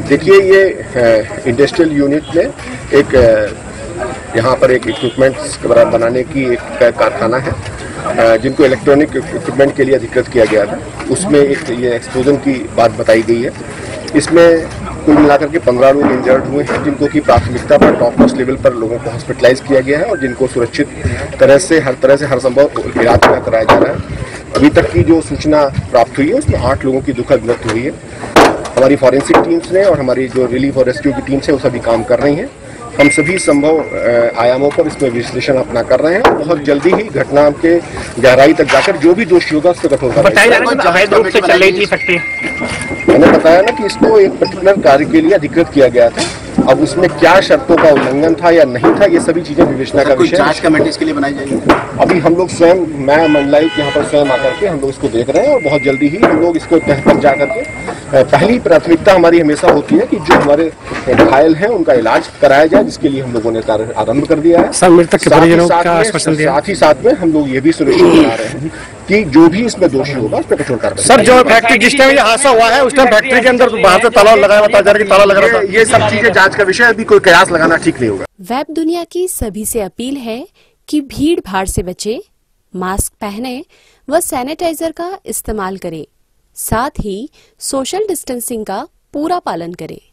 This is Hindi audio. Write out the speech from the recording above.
देखिए, ये इंडस्ट्रियल यूनिट में एक यहाँ पर एक इक्विपमेंट्स बनाने की एक कारखाना है जिनको इलेक्ट्रॉनिक इक्विपमेंट के लिए अधिकृत किया गया था। उसमें एक ये एक्सप्लोजन की बात बताई गई है। इसमें कुल मिलाकर के 15 लोग इंजर्ड हुए हैं, जिनको की प्राथमिकता पर टॉप मोस्ट लेवल पर लोगों को हॉस्पिटलाइज किया गया है और जिनको सुरक्षित तरह से हर संभव इलाज कराया जा रहा है। अभी तक की जो सूचना प्राप्त हुई है उसमें 8 लोगों की दुखद मृत्यु हुई है। हमारी फॉरेंसिक टीम्स ने और हमारी जो रिलीफ और रेस्क्यू की टीम्स है वो सभी काम कर रही हैं। हम सभी संभव आयामों पर इसमें विश्लेषण अपना कर रहे हैं। बहुत जल्दी ही घटना के गहराई तक जाकर जो भी दोषी होगा उस पर कठोर कार्रवाई। मैंने बताया ना कि इसको एक पर्टिकुलर कार्य के लिए अधिकृत किया गया था। अब उसमें क्या शर्तों का उल्लंघन था या नहीं था, ये सभी चीजें विवेचना का विषय है। जांच कमेटी इसके लिए बनाई जाएगी। अभी हम लोग स्वयं, मैं मंडलायुक्त यहाँ पर स्वयं आकर के हम लोग इसको देख रहे हैं और बहुत जल्दी ही हम लोग इसको तह तक जा करके पहली प्राथमिकता हमारी हमेशा होती है कि जो हमारे घायल हैं उनका इलाज कराया जाए, जिसके लिए हम लोगों ने कार्य आरंभ कर दिया है। साथ ही साथ में हम लोग ये भी सुनिश्चित करा रहे हैं कि जो भी इसमें दोषी होगा उस पर कठोर कार्रवाई। सर, जो फैक्ट्री जिस टाइम ये हादसा हुआ है उस टाइम फैक्ट्री के अंदर बाहर से ताला लगाया हुआ था, ताला लगा रहा था। ये सब चीजें जांच का विषय है, अभी कोई कयास लगाना ठीक नहीं होगा। वेब दुनिया की सभी से अपील है कि भीड़ भाड़ से बचे, मास्क पहने व सैनिटाइजर का इस्तेमाल करें, साथ ही सोशल डिस्टेंसिंग का पूरा पालन करें।